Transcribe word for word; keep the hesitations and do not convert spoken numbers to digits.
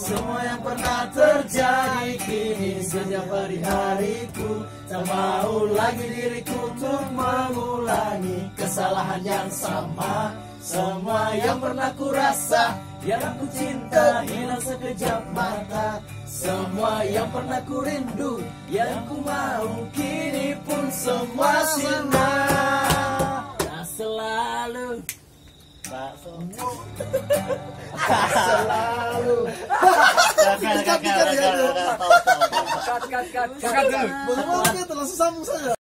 Semua yang pernah terjadi kini sejak hari-hariku. Tak mau lagi diriku untuk mengulangi kesalahan yang sama. Semua yang pernah ku rasa, yang aku cinta hilang sekejap mata. Semua yang pernah ku rindu, yang ku mau kini pun semua sirna. Tak selalu, tak semua, tak selalu. Kakak, kakak, kakak, kakak, kakak, kakak, kakak, kakak, Bagaimana kita langsung sambung saja.